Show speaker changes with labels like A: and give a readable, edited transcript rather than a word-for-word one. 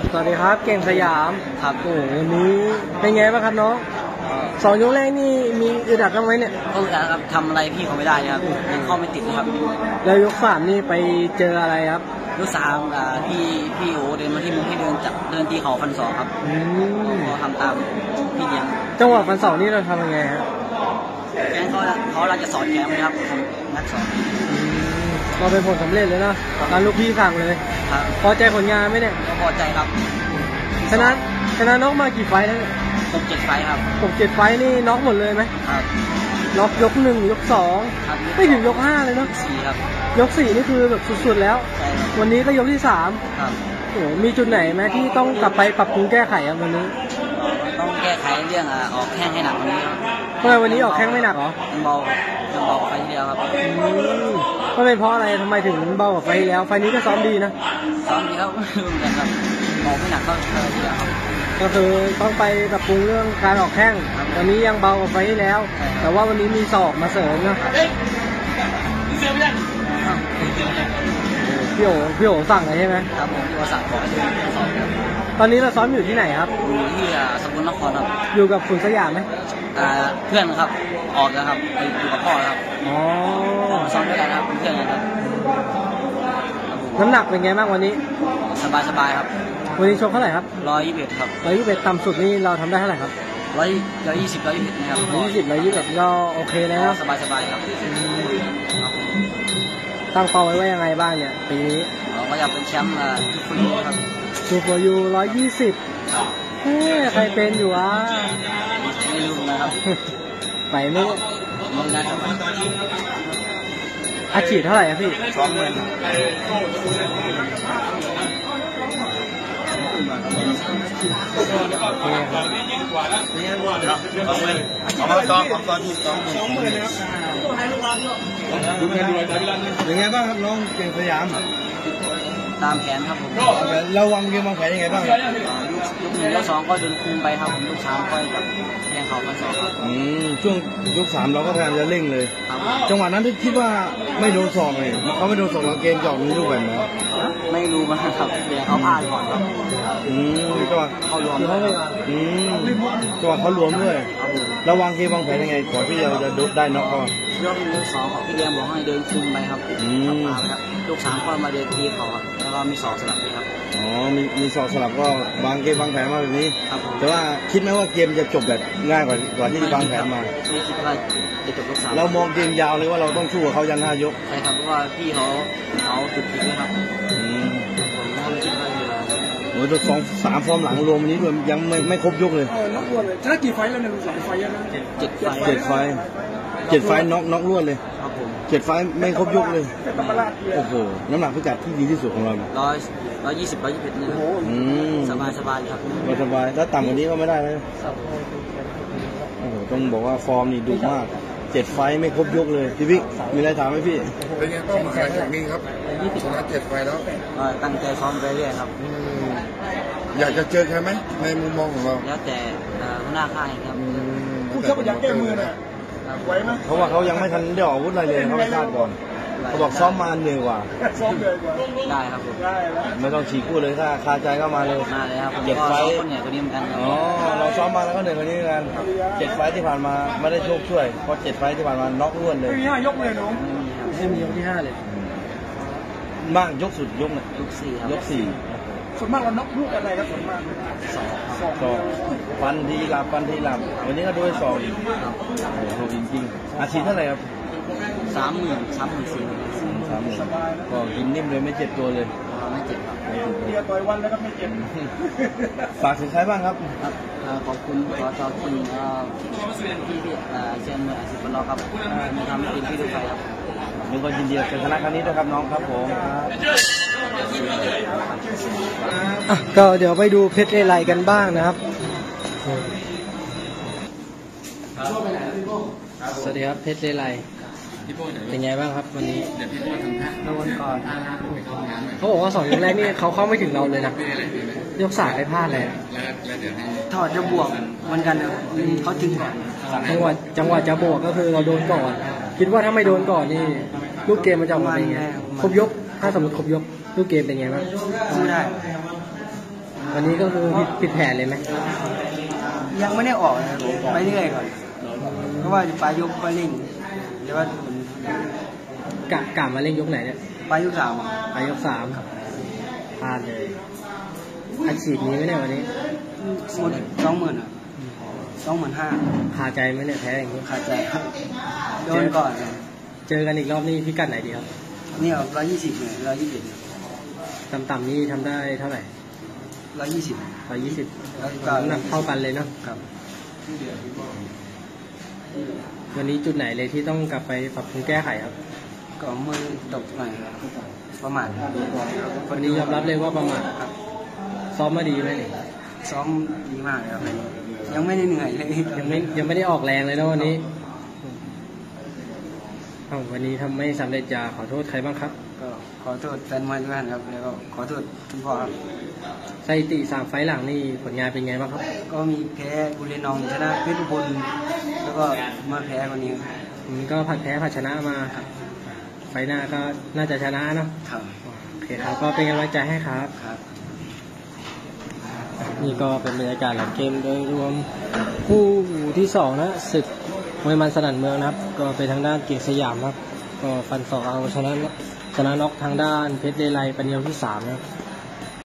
A: สวัสดีครับเก่งสยาม
B: ครับ
A: โอ้วันนี้เป็นไงบ้างครับน้องสองยกแรกนี่มีอึดอัดกันไหมเนี่ย
B: ก็ครับทำอะไรพี่เขาไม่ได้ครับยังเข้าไม่ติดครับ
A: แล้วยกสามนี่ไปเจออะไรครับ
B: ยกสามพี่โอเดินมาที่มุมให้เดินตีเข่าฟันศอกครับเขาทำตามพี่เลี้ยง
A: จังหวะฟันศอกนี่เราทำยังไงครับ
B: แกเขาเราจะสอนแกไหมครับนักสอน
A: เราเป็นผลสำเร็จเลยนะตามลูกพี่สั่งเลยพอใจผลงานไหมเนี่ย
B: พอใจครับ
A: ชนะน็อกมากี่ไฟท์แล้ว
B: 6-7 ไฟท์ครับ
A: 6-7 ไฟท์นี่น็อกหมดเลยไหม
B: ครับ
A: น็อกยก1ยก2ไม่ถึงยก5เลยเนาะ
B: 4ครับ
A: ยก4นี่คือแบบสุดๆแล้ววันนี้ก็ยกที่3
B: ครับ
A: โอ้มีจุดไหนไหมที่ต้องกลับไปปรับปรุงแก้ไขครับวันนี้
B: ต้องแก้ไขเรื่องออกแข้งให้หนักวันนี้
A: ทำไมวันนี้ออกแข้งไม่หนักหรอ
B: เบาไฟเดียวครับ
A: ก็เป็นเพราะอะไรทำไมถึงเบากว่าไฟแล้วไฟนี้ก็ซ้อมดีนะ
B: ซ้อมดีครับครับออกไม่หนักก็ดีแล้วครับ
A: ก็คือต้องไปปรับปรุงเรื่องการออกแข้งวันนี้ยังเบากว่าไฟที่แล้วแต่ว่าวันนี้มีศอกมาเสริมนะพี่โอสั่งเลยใช่ไหม
B: ครับผมพี่โอสั่งบอกให้ดู
A: ตอนนี้เราซ้อมอยู่ที่ไหนครับ
B: อยู่ที่สกลนครครับ
A: อยู่กับคุณสยามไหม
B: เพื่อนครับออกแล้วครับอยู่กับพ่อครับ
A: อ๋อ
B: ซ้อมด้วยกันครับเพื่อนกันครับ
A: น้ำหนักเป็นไงบ้างวันนี้
B: สบายครับ
A: วันนี้ชกเท่าไหร่ครับ
B: 121ครับ
A: 121ต่ำสุดนี่เราทำได้เท่าไหร่ครับ
B: 120นะครับ
A: 121ก็โอเคแล้ว
B: สบายครับ
A: ตั้งเป้าไว้ว่ายังไงบ้างเนี่ยปีนี้
B: ก็อยากเป็นแชมป์ทุกคนครับ
A: ทูฟอร์ยู120ใครเป็นอยู่
B: ไม่รู้นะครับ
A: ไปไม่ได้อาชีพเท่าไหร่ครับพี่
C: เป็นไงบ้างครับน้องเก่งสยาม
B: ตามแผนครับผม
C: เราวางเกมวางแผนยังไงบ้าง
B: ยก1ยก2ก็โดนคุมไปครับผมยก3ก็แบบแข่งเขาฟันศอกครับ
C: ช่วงยก3เราก็พยายามจะเร่งเลยจังหวะนั้นที่คิดว่าไม่โดนศอกเลยเขาไม่โดนศอกเราเกมจอกนี้ด้วยไหม
B: ไม่รู้มาครับเดี๋ยวเขาพลาดก่อนครับ
C: จังหวะเขารวมจังหวะเขารวมด้วยเราวางเกมวางแผนยังไงก่อนที่เราจะได้น็อกเขา
B: ยก1ยก2ของพี่เลี้ยงบอกให้เดินคุมไปครับยก3ก็มาเดินตีเขาแล้วก็มีศอกสลับครับ
C: มีศอกสลับก็วางเกมวางแผนมาแบบนี้แต่ว่าคิดไหมว่าเกมจะจบแบบง่ายกว่าที่วางแผนมา
B: ไม่คิดว่าจะจบยก3
C: เรามองเกมยาวเลยว่าเราต้องสู้กับเขายัน5 ยก
B: ใช่ครับเพราะว่าพี่เขาจุดพลิกนะครับผมไม่คิดว่า
C: โอ้ยตัว2-3 ฟอร์มหลังรวมนี้ด้วยยังไม่ครบยกเลย
A: น็อกรวดเลยชนะกี่ไฟแล้วเนี่ย2 ไฟยัง
B: 7
C: ไฟน็อกรวดเลย7 ไฟไม่ครบยกเลยโอ้โหน้ำหนักพิกัดที่ดีที่สุดของเรา
B: 120 121นี่สบายครับ
C: สบายแล้วต่ำกว่านี้ก็ไม่ได้เลยโอ้โหต้องบอกว่าฟอร์มนี่ดุมาก7 ไฟไม่ครบยกเลยพี่บิ๊กมีอะไรถามไหมพี่
D: เป็นไงเป้าหมายอย่างนี้ครับชนะ7 ไฟแล้ว
B: ตั้งใจซ้อมไปเรื่อยครับ
D: อยากจะเจอใครไหมในมุมมองของเรา
B: แล้วแต่หัวหน้าค่ายครับ
A: ผู้ชกอยากแก้มือน่ะไหวไหม
C: เพราะว่าเขายังไม่ทันได้ออกอาวุธอะไรเลยเขาไม่พลาดก่อนเขาบอกซ้อมมาเหนื่อยกว่า
B: ได้ครับผม
C: ไม่ต้องฉีกพูดเลยถ้าคาใจก็มาเลย
B: ครับ
C: 7 ไฟ
B: เนี่ยตัวนี้เหมือนกัน
C: เราซ้อมมาแล้วก็เหนื่อยกว่านี้กัน7 ไฟที่ผ่านมาไม่ได้โชคช่วยเพราะ7 ไฟที่ผ่านมาน็อกล้วนเลย
A: ไม่มี5 ยกเลยน้องไม่มียกที่5เลย
C: มากยกสุดยก
B: 4ครับ
C: ยก4
A: ส่วนมากเราน็อกลูกอะไรครับส่วนมาก
C: 2ฟันทีหลับวันนี้ก็โดน2อีกโหจริงๆอาชีพเท่าไหร่ครับ
B: 30,000
C: ก็กินนิ่มเลยไม่เจ็บตัวเลย
B: ไม่เจ็บครับ
A: เรียต่อยวันแล้วก็ไม่เจ็บ
C: ฝากถึงใครบ้างครับ
B: ขอบคุณขอชอบคุณพี่เชียร์มือ10 คนรอครับมีทำให้ทีมที่ดูไฟครับ
C: มีคนยินดีกับชนะครั้งนี้ด้วยครับน้องครับผม
A: ก็เดี๋ยวไปดูเพชรเลไลกันบ้างนะครับสวัสดีครับเพชรเลไลเป็นไงบ้างครับวันนี้วันก่อนเขาบอกว่า2 ยกแรกนี่เขาเข้าไม่ถึงเราเลยนะยก3ไปพลาดเลย
B: ถอดจะบวกมันกันเขาถึงก่อน
A: จังหวะจะบวกก็คือเราโดนก่อนคิดว่าถ้าไม่โดนก่อนนี่ลูกเกมมันจะออกมาเป็นไงครบยกถ้าสมมติครบยกลูกเกมเป็นไงบ้าง
B: สู้ได้
A: แวันนี้ก็คือผิดแผนเลยไหม
B: ยังไม่ได้ออกเลยไปเรื่อยก่อนเพราะว่าปลายยกก็เล่นแต่ว่าก
A: ะมาเล่นยกไหนเนี่ย
B: ปลายยก3
A: ไปยก3พลาดเลยอาชีพนี้ไหมเนี่ยวันนี้
B: หมด20,000 25,000
A: คาใจไหมเนี่ยแพ้อย่างนี้
B: ขาดใจครับโดนก่อน
A: เจอกันอีกรอบนี้พิกัดไหนดีครับ
B: นี่120เนี่ย121
A: ต่ำๆนี่ทำได้เท่าไหร่
B: 120
A: น้ำหนักเท่ากันเลยเนาะ
B: ครับ
A: วันนี้จุดไหนเลยที่ต้องกลับไปปรับปรุงแก้ไขครับ
B: ก็มือตกหน่อยประมาท
A: วันนี้ยอมรับเลยว่าประมาท
B: ครับ
A: ซ้อมมาดีไหมเนี่ย
B: ซ้อมดีมากเลยครับยังไม่ได้เหนื่อยเลย
A: ยังไม่ได้ออกแรงเลยนะวันนี้วันนี้ทำไม่สำเร็จจะขอโทษใครบ้างครับ
B: ก็ขอโทษแฟนมวยทุกท่านครับแล้วก็ขอโทษคุณพ่อครับ
A: สถิติ3 ไฟล์หลังนี่ผลงานเป็นไงบ้างครับ
B: ก็มีแพ้บุรีรัมย์ชนะเพชรบุรีแล้วก็มาแพ้คนนี้ครับ
A: ก็ผัดแพ้ผัดชนะมาไฟล์หน้าก็น่าจะชนะเนาะ
B: ครับ
A: โอเคครับก็เป็นกำลังใจให้ครับ
B: ครับ
A: นี่ก็เป็นบรรยากาศหลังเกมโดยรวมคู่ที่2นะศึกมวยมันสนั่นเมืองนะครับก็เป็นทางด้านเกียรติสยามครับก็ฟันศอกเอาชนะน็อกทางด้านเพชรเลไลเป็นยกที่3นะครับ